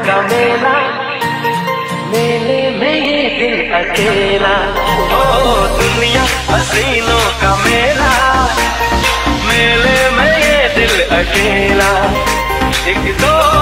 का मेला, मेले में ये दिल अकेला। ओ दुनिया हसीनों का मेला, मेले में ये दिल अकेला। एक दो